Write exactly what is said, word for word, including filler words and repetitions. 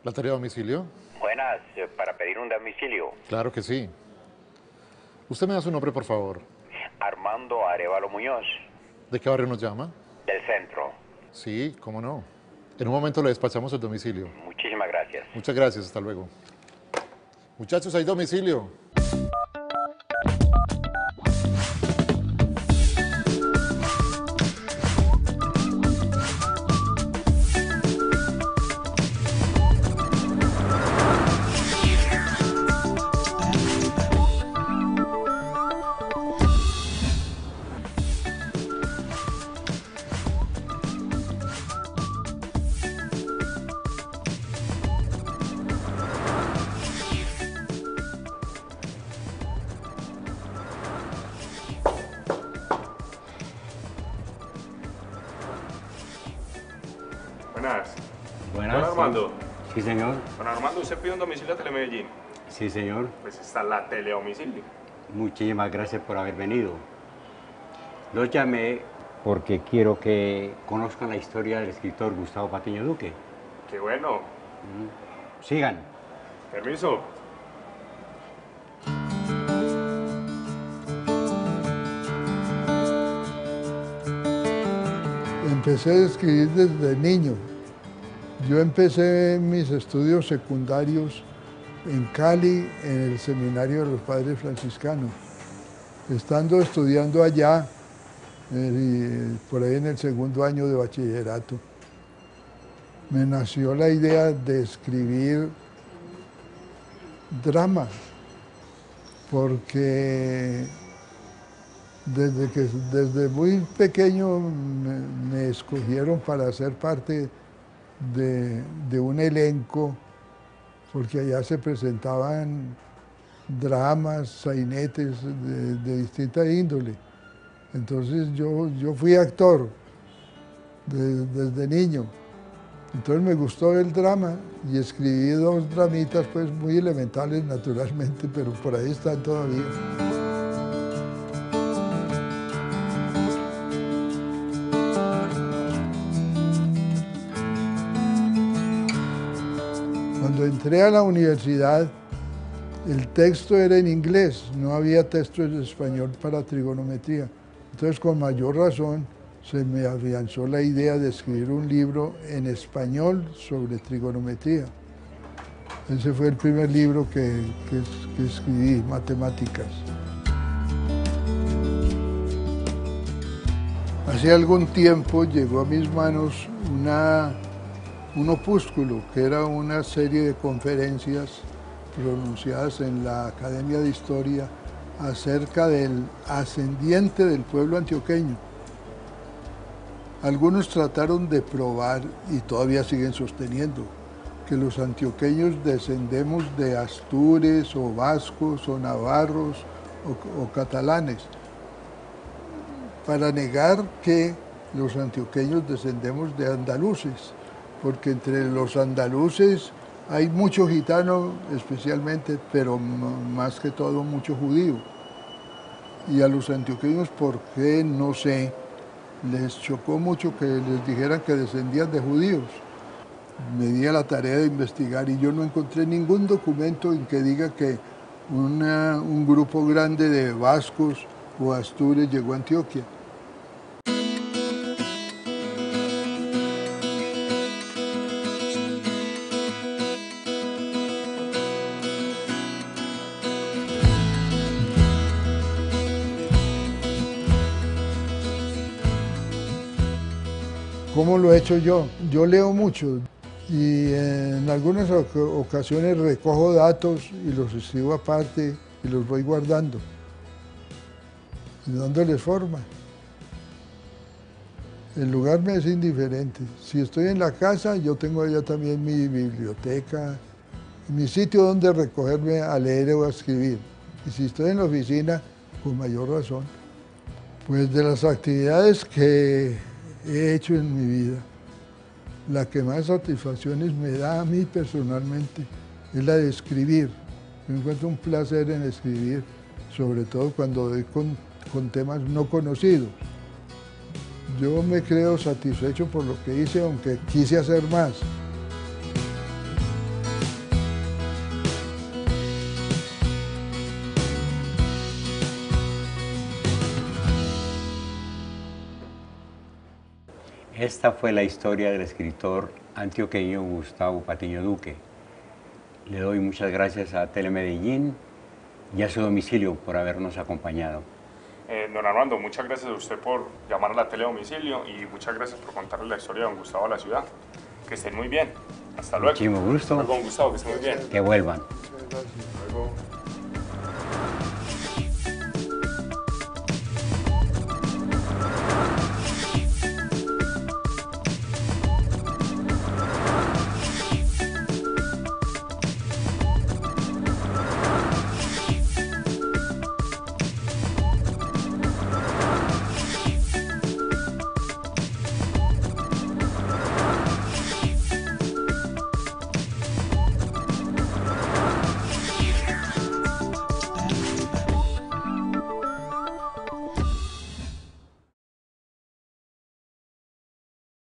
¿La tarea a domicilio? Buenas, eh, para pedir un domicilio. Claro que sí. Usted me da su nombre, por favor. Armando Arevalo Muñoz, ¿De qué barrio nos llama? del centro. Sí, cómo no. En un momento le despachamos el domicilio. Muchísimas gracias. Muchas gracias, hasta luego. Muchachos, hay domicilio. Buenas. Buenas. Don Armando. Sí, señor. Don Armando, usted pide un domicilio a Telemedellín. Sí, señor. Pues está la teledomicilio. Muchísimas gracias por haber venido. Los llamé porque quiero que conozcan la historia del escritor Gustavo Patiño Duque. Qué bueno. Sigan. Permiso. Empecé a escribir desde niño. Yo empecé mis estudios secundarios en Cali, en el seminario de los padres franciscanos. Estando estudiando allá, eh, por ahí en el segundo año de bachillerato, me nació la idea de escribir drama, porque desde, que, desde muy pequeño me, me escogieron para ser parte de, de un elenco, porque allá se presentaban dramas, sainetes de, de distinta índole. Entonces yo, yo fui actor de, desde niño. Entonces me gustó el drama y escribí dos dramitas pues muy elementales naturalmente, pero por ahí están todavía. Cuando entré a la universidad, el texto era en inglés, no había texto en español para trigonometría. Entonces, con mayor razón, se me afianzó la idea de escribir un libro en español sobre trigonometría. Ese fue el primer libro que, que, que escribí, matemáticas. Hace algún tiempo llegó a mis manos una, un opúsculo, que era una serie de conferencias pronunciadas en la Academia de Historia acerca del ascendiente del pueblo antioqueño. Algunos trataron de probar, y todavía siguen sosteniendo, que los antioqueños descendemos de astures o vascos o navarros o, o catalanes, para negar que los antioqueños descendemos de andaluces, porque entre los andaluces hay mucho gitano especialmente, pero más que todo mucho judío. Y a los antioqueños, ¿por qué? No sé, les chocó mucho que les dijeran que descendían de judíos. Me di a la tarea de investigar y yo no encontré ningún documento en que diga que una, un grupo grande de vascos o astures llegó a Antioquia. ¿Cómo lo he hecho yo? Yo leo mucho y en algunas ocasiones recojo datos y los escribo aparte y los voy guardando y dándoles forma. El lugar me es indiferente. Si estoy en la casa, yo tengo allá también mi biblioteca, mi sitio donde recogerme a leer o a escribir. Y si estoy en la oficina, con mayor razón. Pues de las actividades que he hecho en mi vida, la que más satisfacciones me da a mí personalmente es la de escribir. Yo encuentro un placer en escribir, sobre todo cuando doy con, con temas no conocidos. Yo me creo satisfecho por lo que hice, aunque quise hacer más. esta fue la historia del escritor antioqueño Gustavo Patiño Duque. Le doy muchas gracias a Telemedellín y a su domicilio por habernos acompañado. Eh, don Armando, muchas gracias a usted por llamar a la tele a domicilio y muchas gracias por contarle la historia de don Gustavo a la ciudad. Que estén muy bien. Hasta luego. Muchísimo gusto. Hasta luego, don Gustavo, que estén muy bien. Que vuelvan. Muchas gracias. Hasta luego.